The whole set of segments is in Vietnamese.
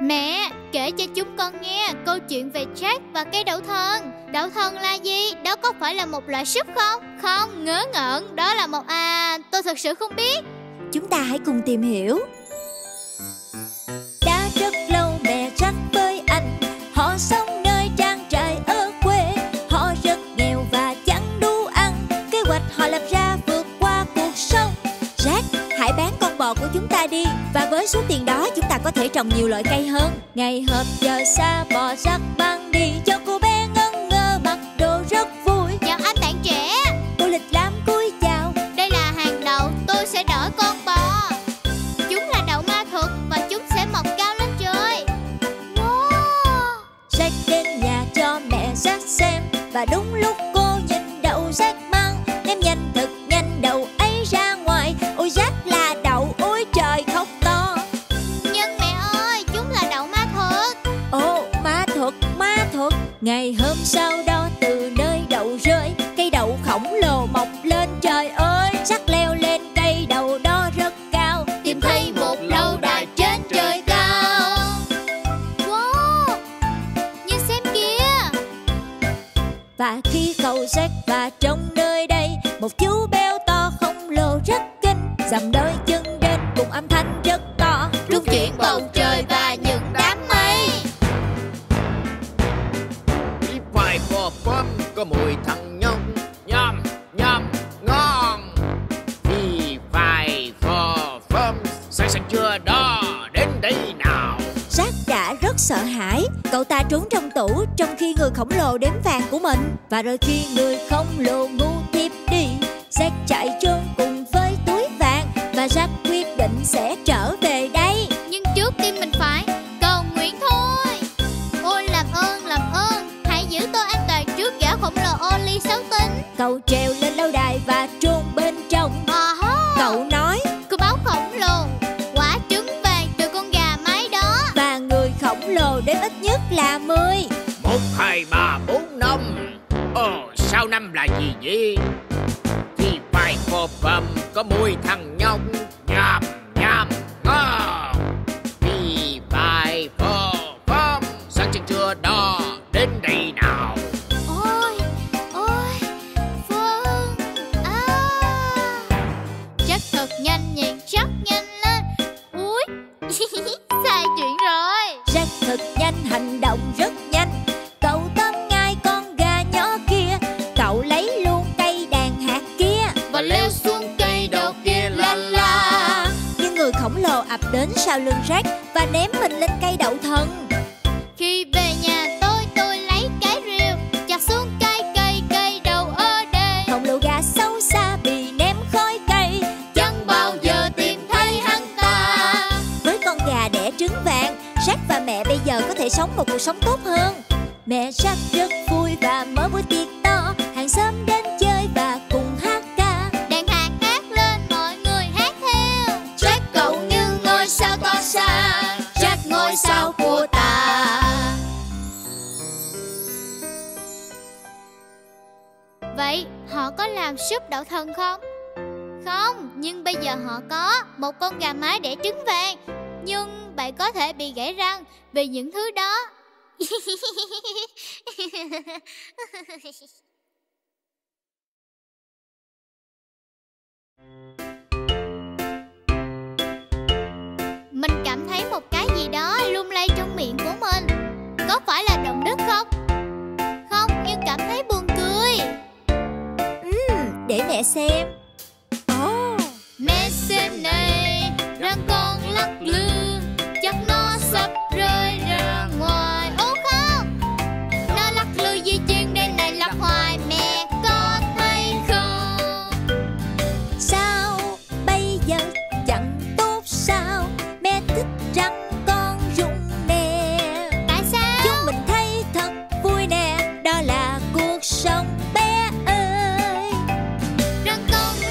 Mẹ, kể cho chúng con nghe câu chuyện về Jack và cây đậu thần. Đậu thần là gì? Đó có phải là một loại súp không? Không, ngớ ngẩn, đó là một... tôi thật sự không biết. Chúng ta hãy cùng tìm hiểu. Đã rất lâu mẹ Jack với anh, họ sống nơi trang trại ở quê. Họ rất nghèo và chẳng đủ ăn, kế hoạch họ lập ra vượt qua cuộc sống. Jack, hãy bán con bò của chúng ta đi, và với số tiền đó chúng ta có thể trồng nhiều loại cây hơn. Ngày họp giờ xa bò Jack mang đi cho cô bé ngẩn ngơ mặc đồ rất vui. Chào anh bạn trẻ. Cô lịch lãm cúi chào. Đây là hàng đậu, tôi sẽ đỡ con bò. Chúng là đậu ma thuật và chúng sẽ mọc cao lên trời. Wow. Jack đến nhà cho mẹ Jack xem, và đúng lúc cô nhìn đậu Jack mang, ném nhanh thật nhanh đậu ấy ra ngoài. Ôi Jack là đậu, ôi trời khóc to. Nhưng mẹ ơi, chúng là đậu ma thuật. Ồ, ma thuật, ma thuật. Ngày hôm sau đó từ nơi đậu rơi, cây đậu khổng lồ mọc lên trời ơi. Jack leo lên cây đậu đó rất cao, Tìm thấy một lâu đài trên trời cao. Wow, nhìn xem kìa. Và khi cậu Jack và trong nơi đây, một chú béo to khổng lồ rất kinh, dầm đôi chân đến cùng âm thanh rất to, Trung chuyển bầu trời và những đám mây. Đi phải phò phom có mùi thằng nhông, nhom nhom ngon. Đi phải phò phom, sẵn sàng chưa đó, đến đây nào. Jack đã rất sợ hãi. Cậu ta trốn trong tủ trong khi người khổng lồ đếm vàng của mình. Và rồi khi người khổng lồ ngu thiếp đi, Jack chạy trốn cùng với túi vàng. Và Jack quyết định sẽ trở về đây. Nhưng trước tiên mình phải cầu nguyện thôi. Ôi làm ơn, hãy giữ tôi an toàn trước gã khổng lồ Oli xấu tính. Cậu trèo lên lâu đài và trốn bên trong. Cậu nói Cự báo khổng lồ, quả trứng vàng từ con gà mái đó. và người khổng lồ đếm ít nhất là 10. 1, 2, 3, 4, 5. Sao năm là gì vậy? Thì phải phò phom có mùi thằng nhông, nhom nhom ngon. Thì phải phò phom, sẵn sàng chưa đó, đến đây nào. Ôi, Phương. Chắc thật nhanh nhẹn, chắc nhanh lên. Úi, sai chuyện rồi. Jack thật nhanh, hành động rất nhanh. Cậu tóm ngay con gà nhỏ kia. Cậu lấy luôn cây đàn hạt kia Và leo xuống cây đậu kia la la. Nhưng người khổng lồ ập đến sau lưng Jack và ném mình lên cây đậu thần. Khi về nhà tôi lấy cái rìu chặt xuống cây đậu ở đây. Khổng lồ gà xấu xa bị ném khỏi cây, Chẳng bao giờ tìm thấy hắn ta. với con gà đẻ trứng vàng, Jack và mẹ bây giờ có thể sống một cuộc sống tốt hơn. Mẹ Jack rất vui và mở buổi tiệc to. Hàng xóm đến chơi và cùng hát ca. Đàn hạt hát lên, mọi người hát theo. Jack cậu như ngôi sao tỏa sáng, Jack ngôi sao của ta. Vậy họ có làm súp đậu thần không? Không, nhưng bây giờ họ có một con gà mái đẻ trứng vàng. Nhưng bạn có thể bị gãy răng vì những thứ đó. Mình cảm thấy một cái gì đó lung lay trong miệng của mình. Có phải là động đất không? Không, nhưng cảm thấy buồn cười. Để mẹ xem. Mẹ xem này, răng con lắc lư, chắc nó sắp rơi ra ngoài. Ô không, nó lắc lư di chuyển đây này lắc hoài, mẹ có thấy không? Sao bây giờ chẳng tốt sao? Mẹ thích răng con rung nè. Tại sao? Chúng mình thấy thật vui nè. Đó là cuộc sống bé ơi. Răng con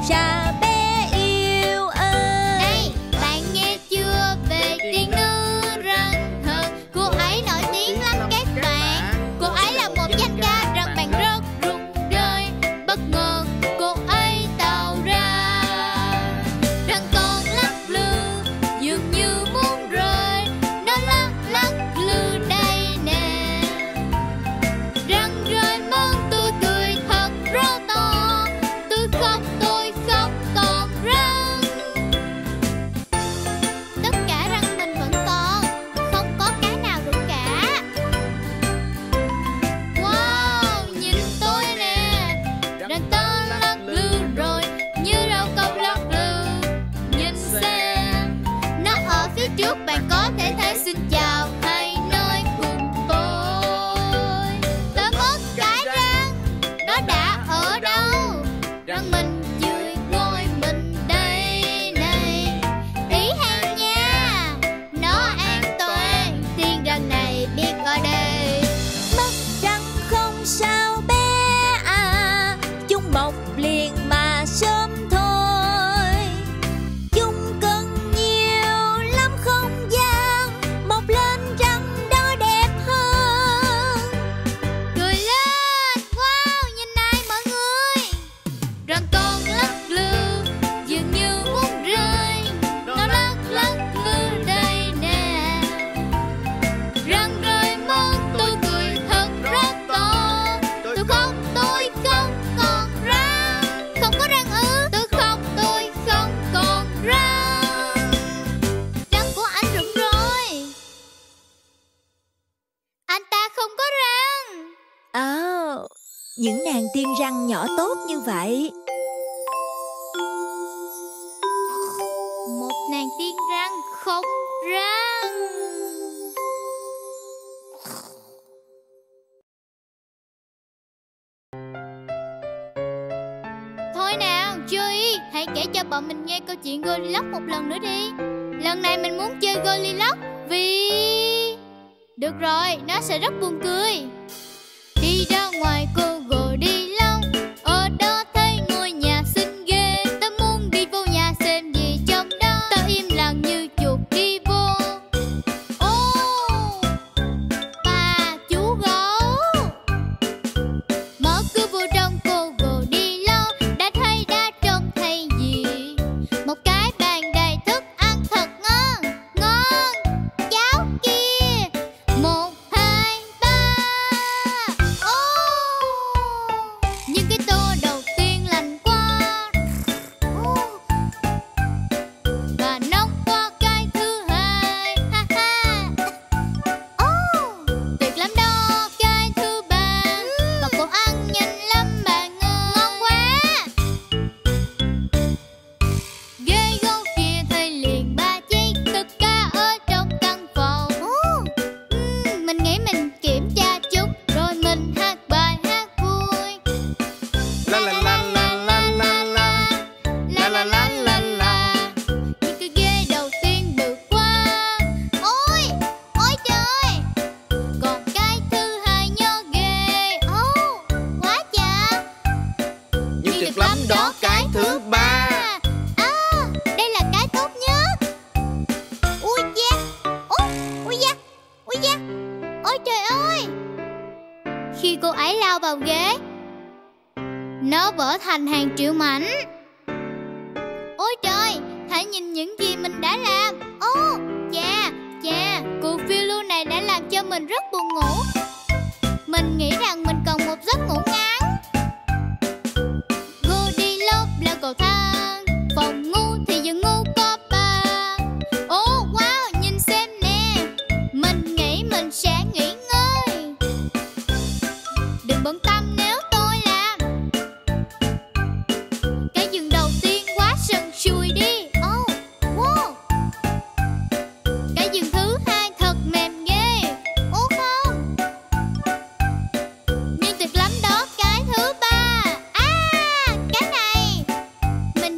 ra bé yêu ơi. Này, bạn nghe chưa về tiên nữ răng hờn? Cô ấy nổi tiếng lắm các bạn. Cô ấy là một danh ca rằng bạn rất rụng rời. Bất ngờ cô ấy tạo ra răng con lắc lư, dường như muốn rơi. Nó lắc lắc lư đây nè. Răng rơi mất tôi cười thật rất to. Tôi khóc còn răng. Tất cả răng mình vẫn còn, không có cái nào rụng cả. Wow, nhìn tôi nè, răng to lắc lư rồi, như rau câu lắc lư. Nhìn xem, nó ở phía trước, bạn có thể thấy xin chào. Hãy nói cùng tôi. Tôi mất cái răng, nó đã ở đâu? Răng mình dưới ngôi mình đây này. Ý hay nha, nó an toàn, tiên răng này biết ở đây. Mất răng không sao bé à, chung mọc liền mà sớm thôi. Chung cần nhiều lắm không gian, mọc lên răng đó đẹp hơn. Cười lên, wow, nhìn này mọi người. Răng con lắc lư, dường như muốn rơi. Nó lắc lắc lư đây nè. Răng rơi mất, tôi cười thật rất to. Tôi khóc còn răng. Không có răng ư? Tôi khóc không còn răng. Răng của anh rụng rồi. Anh ta không có răng. Những nàng tiên răng nhỏ tốt như vậy. Một nàng tiên răng không răng. Thôi nào, Joey, hãy kể cho bọn mình nghe câu chuyện Goldilocks một lần nữa đi. Lần này mình muốn chơi Goldilocks vì... Được rồi, nó sẽ rất buồn cười. Đi ra ngoài cô Goldilocks, ở đó thấy ngôi nhà xinh ghê. Tớ muốn đi vô nhà xem gì trong đó. Tớ im lặng như chuột đi vô. Ô, bà chú gấu. Mở cửa vô trong cô Goldilocks, đã trông thấy gì? Một cái bàn đầy thức ăn thật ngon. Cháo kia. 1, 2, 3. Ô, những cái tô đầu tiên lành quá. Ô, và nóng qua cái thứ hai. Ha ha. Ô, tuyệt lắm đó cái thứ ba. Và cô ăn nhanh lắm bạn ơi. Ngon quá. Ghế gấu kia thấy liền 3 chiếc, tất cả ở trong căn phòng. Mình nghĩ mình kiểm tra chút, rồi mình hát bài hát vui. La la la la la la la. La la la la la. Những cái ghế đầu tiên bự quá. Ôi trời. Còn cái thứ hai nhỏ ghê. Quá chà. Nhưng tuyệt lắm đó cái thứ ba. Đây là cái tốt nhất. Ui da. Ui da. Ôi trời ơi. Khi cô ấy lao vào ghế, nó vỡ thành hàng triệu mảnh. Ôi trời, hãy nhìn những gì mình đã làm. Chà, cuộc phiêu lưu này đã làm cho mình rất buồn ngủ. Mình nghĩ rằng mình cần một giấc ngủ ngắn. Goldilocks leo cầu thang, phòng ngủ thì giường ngủ có 3. Wow, nhìn xem nè. Mình nghĩ mình sẽ nghỉ ngơi. Đừng bận tâm nếu tôi làm. Cái giường đầu tiên quá sần sùi đi. Wow. Cái giường thứ hai thật mềm ghê. Không. Nhưng tuyệt lắm đó cái thứ ba. Cái này. Mình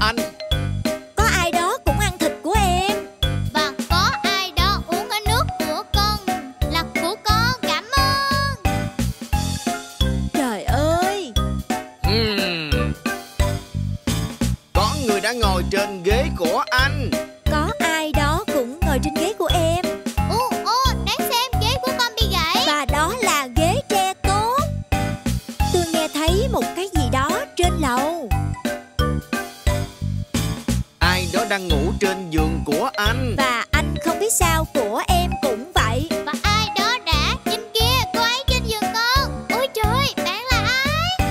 anh. Có ai đó cũng ăn thịt của em. Và có ai đó uống cái nước của con là của con. Cảm ơn. Trời ơi. Có người đã ngồi trên ghế của anh. Có ai đó cũng ngồi trên ghế của em. Đáng xem ghế của con bị gãy. Và đó là ghế tre tốt. Tôi nghe thấy một cái gì đó trên lầu. Ai đó đang ngủ trên giường của anh. Và anh không biết sao của em cũng vậy. Và ai đó đã trên kia, cô ấy trên giường con. Ôi trời, bạn là ai?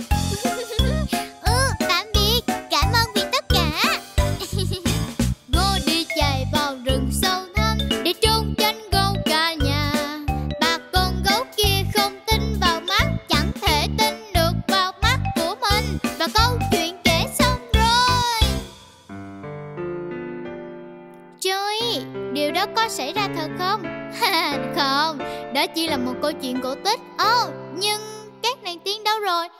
Tạm biệt, cảm ơn vì tất cả. Ngô đi chạy vào rừng sâu thẳm để trốn tránh gấu cả nhà. Bà con gấu kia không tin vào mắt, chẳng thể tin được vào mắt của mình. Và câu chuyện kể xong rồi. Joey, điều đó có xảy ra thật không? Không, đó chỉ là một câu chuyện cổ tích. Nhưng các nàng tiên đâu rồi?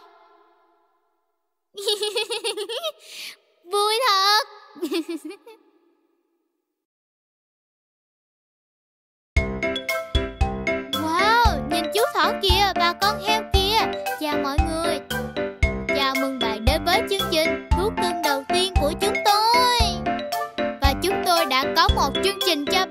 Vui thật. Wow, nhìn chú thỏ kìa và con heo kia. Chào mọi người. Chào mừng bạn đến với chương trình Thú cưng đầu tiên của chúng tôi. Và chúng tôi đã có một chương trình cho